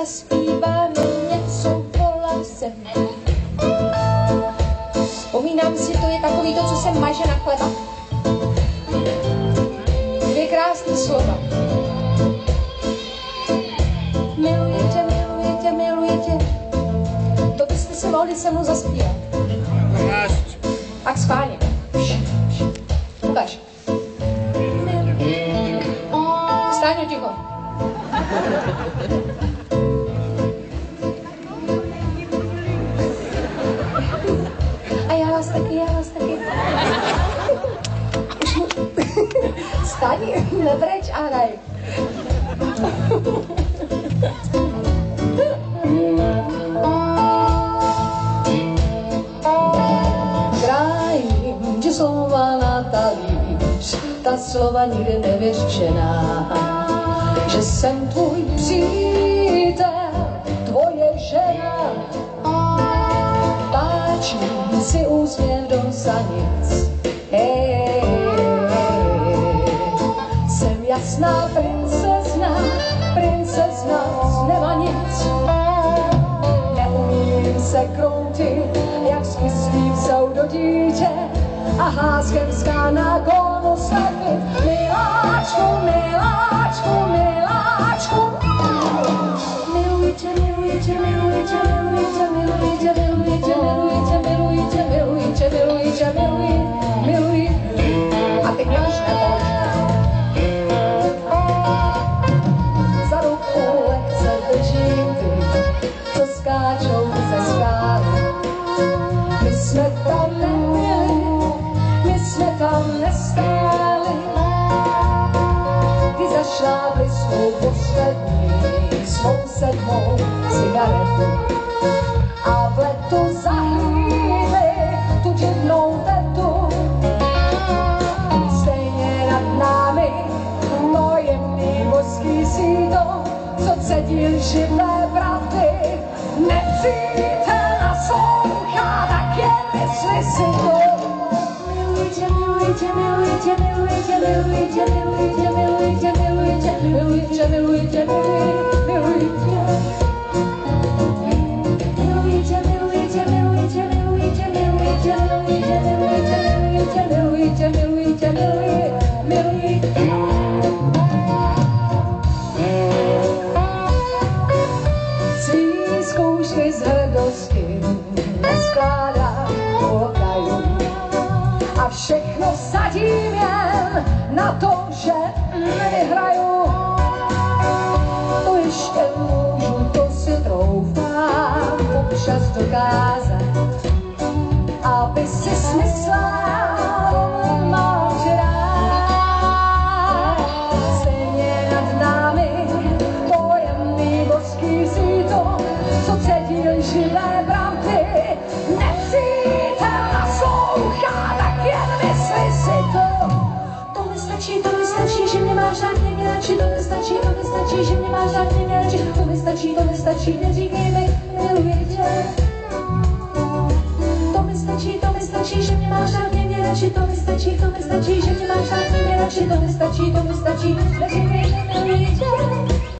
zaspívám něco o lásce. Vzpomínám si, to je takový to, co se maže na chleba. Dvě krásné slova. Miluji tě, miluji tě, miluji tě. To byste si mohli se mnou zaspívat. Tak schválně. Ukaž. Stáňo, ticho. A já vás taky, já vás taky. Stáni, nebreč a hraj. Krajím, že slova na talíř, ta slova nikdy nevyřčená. Že jsem tvůj přítel, tvoje žena. Páčí si úsměv do sanic. Hey, jsem jasná princezna, princezna z nemanic. Neumím se kroutit, jak skyslý pseudodítě a házkenská na konu slepit. Miláčku, miláčku, miláčku. Miluji tě, miluji tě, miluji tě, miluji tě, miluji tě, miluji tě, miluji tě, miluji tě, miluji tě, miluji tě, miluji, miluji. A teď mě už nepolož. Za ruku lehce držím ty, co skáčou ze skály. My jsme tam nebyli, my jsme tam nestáli. Ty zašlápli svou poslední, svou sedmou cigaretu. A v letu zahlídli tu divnou vetu. Stejně nad námi to jemný mořský sídlo, co cedil živé pravdy. Nepřítel naslouchá, tak jen mysli si to. Miluji tě, miluji tě, miluji tě, miluji tě, miluji tě, miluji tě, miluji tě, miluji tě, miluji tě, miluji tě, miluji tě. Miluji tě, miluji tě, miluji tě, miluji tě, miluji tě, miluji tě, miluji tě, miluji tě, miluji tě, miluji tě, miluji tě. Svý zkoušky z hrdosti neskládám pokaju a všechno sadím jen na to, že nevyhraju. To ještě můžu, to si troufám občas dokázat, aby si smyslela máš rád. Stejně nad námi pojemný mořský síto, co cedil živé pravdy. Nepřítel naslouchá, tak jen mysli si to. To mi stačí, že mě máš rád, mě radši. To mi stačí, že mě máš rád, mě radši. To mi stačí, neříkej mi, miluji tě. To mi stačí, že mě máš rád, mě radši. To mi stačí, že mě máš rád, mě radši. To mi stačí, neříkej